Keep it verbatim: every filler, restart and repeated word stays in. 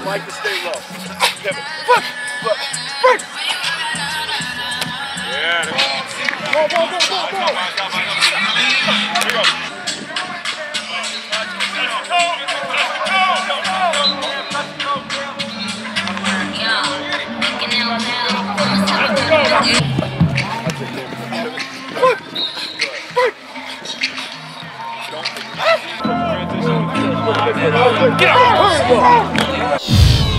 like to stay low. Pivot. Look, look, look. Yeah. Go, go, go, go, go. Here we go. Get out!